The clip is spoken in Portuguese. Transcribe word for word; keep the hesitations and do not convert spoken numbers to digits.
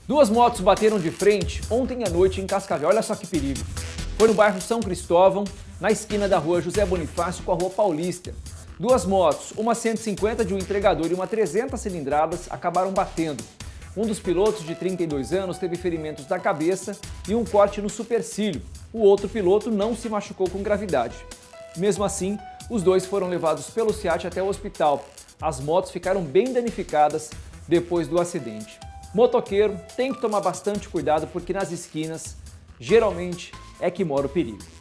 Duas motos bateram de frente ontem à noite em Cascavel. Olha só que perigo. Foi no bairro São Cristóvão, na esquina da rua José Bonifácio com a rua Paulista. Duas motos, uma cento e cinquenta de um entregador e uma trezentas cilindradas, acabaram batendo. Um dos pilotos, de trinta e dois anos, teve ferimentos na cabeça e um corte no supercílio. O outro piloto não se machucou com gravidade. Mesmo assim, os dois foram levados pelo SEAT até o hospital. As motos ficaram bem danificadas depois do acidente. Motoqueiro tem que tomar bastante cuidado porque nas esquinas, geralmente, é que mora o perigo.